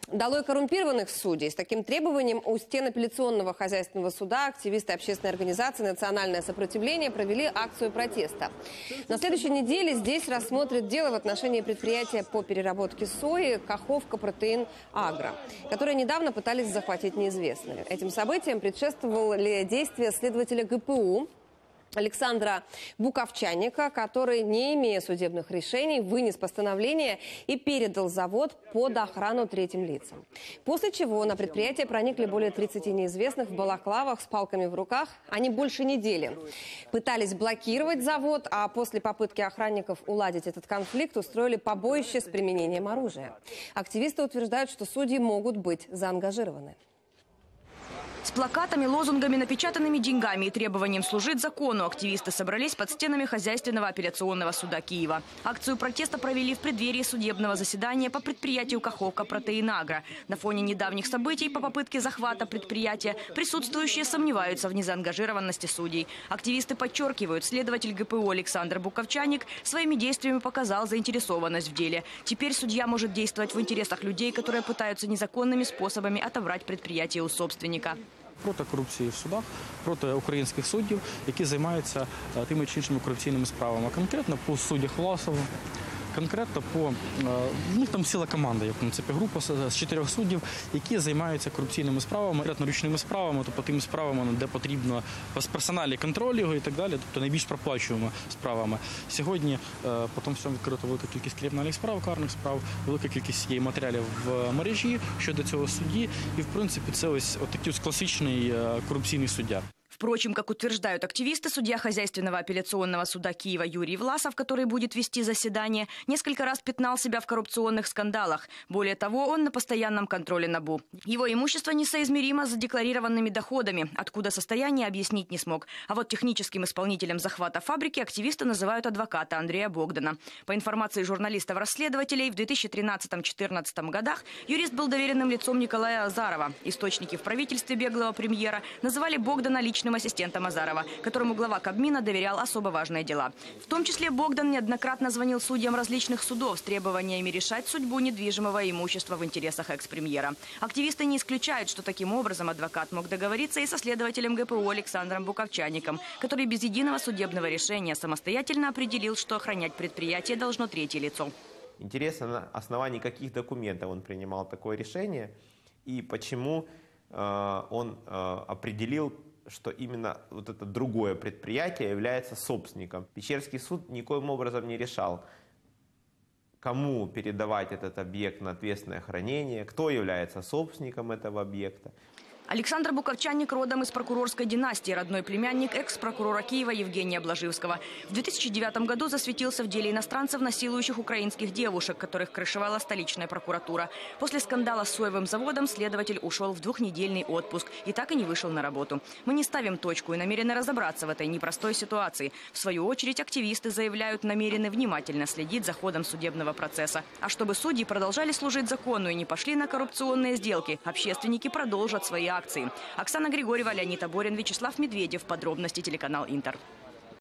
Долой коррумпированных судей. С таким требованием у стен апелляционного хозяйственного суда активисты общественной организации «Национальное сопротивление» провели акцию протеста. На следующей неделе здесь рассмотрят дело в отношении предприятия по переработке сои «Каховка Протеин Агро», которое недавно пытались захватить неизвестные. Этим событиям предшествовали действия следователя ГПУ Александра Буковчанника, который, не имея судебных решений, вынес постановление и передал завод под охрану третьим лицам. После чего на предприятие проникли более 30 неизвестных в балаклавах с палками в руках. Они больше недели пытались блокировать завод, а после попытки охранников уладить этот конфликт устроили побоище с применением оружия. Активисты утверждают, что судьи могут быть заангажированы. С плакатами, лозунгами, напечатанными деньгами и требованием служить закону активисты собрались под стенами Хозяйственного апелляционного суда Киева. Акцию протеста провели в преддверии судебного заседания по предприятию «Каховка Протеин Агро». На фоне недавних событий по попытке захвата предприятия присутствующие сомневаются в незаангажированности судей. Активисты подчеркивают, следователь ГПУ Александр Буковчаник своими действиями показал заинтересованность в деле. Теперь судья может действовать в интересах людей, которые пытаются незаконными способами отобрать предприятие у собственника. Проти корупції в судах, проти українських суддів, які займаються тими чи іншими корупційними справами. Конкретно по суддях Власову, конкретно по... У них там ціла команда, є в принципі група з 4 суддів, які займаються корупційними справами, конкретно ручними справами, тобто тими справами, де потрібно персональний контроль його і так далі, тобто найбільш проплачуємо справами. Сьогодні по тому всьому відкрито велика кількість кримінальних справ, карних справ, велика кількість є матеріалів в мережі щодо цього судді, і в принципі це ось такий класичний корупційний суддя. Впрочем, как утверждают активисты, судья Хозяйственного апелляционного суда Киева Юрий Власов, который будет вести заседание, несколько раз пятнал себя в коррупционных скандалах. Более того, он на постоянном контроле НАБУ. Его имущество несоизмеримо с задекларированными доходами, откуда состояние объяснить не смог. А вот техническим исполнителем захвата фабрики активисты называют адвоката Андрея Богдана. По информации журналистов-расследователей, в 2013-2014 годах юрист был доверенным лицом Николая Азарова. Источники в правительстве беглого премьера называли Богдана личным ассистентом Азарова, которому глава Кабмина доверял особо важные дела. В том числе Богдан неоднократно звонил судьям различных судов с требованиями решать судьбу недвижимого имущества в интересах экс-премьера. Активисты не исключают, что таким образом адвокат мог договориться и со следователем ГПУ Александром Буковчаником, который без единого судебного решения самостоятельно определил, что охранять предприятие должно третье лицо. Интересно, на основании каких документов он принимал такое решение и почему он определил, что именно вот это другое предприятие является собственником. Печерский суд никоим образом не решал, кому передавать этот объект на ответственное хранение, кто является собственником этого объекта. Александр Буковчаник родом из прокурорской династии, родной племянник экс-прокурора Киева Евгения Блаживского. В 2009 году засветился в деле иностранцев, насилующих украинских девушек, которых крышевала столичная прокуратура. После скандала с соевым заводом следователь ушел в 2-недельный отпуск и так и не вышел на работу. Мы не ставим точку и намерены разобраться в этой непростой ситуации. В свою очередь активисты заявляют, намерены внимательно следить за ходом судебного процесса. А чтобы судьи продолжали служить закону и не пошли на коррупционные сделки, общественники продолжат свои акции. Оксана Григорьева, Леонид Аборин, Вячеслав Медведев. Подробности телеканал Интер.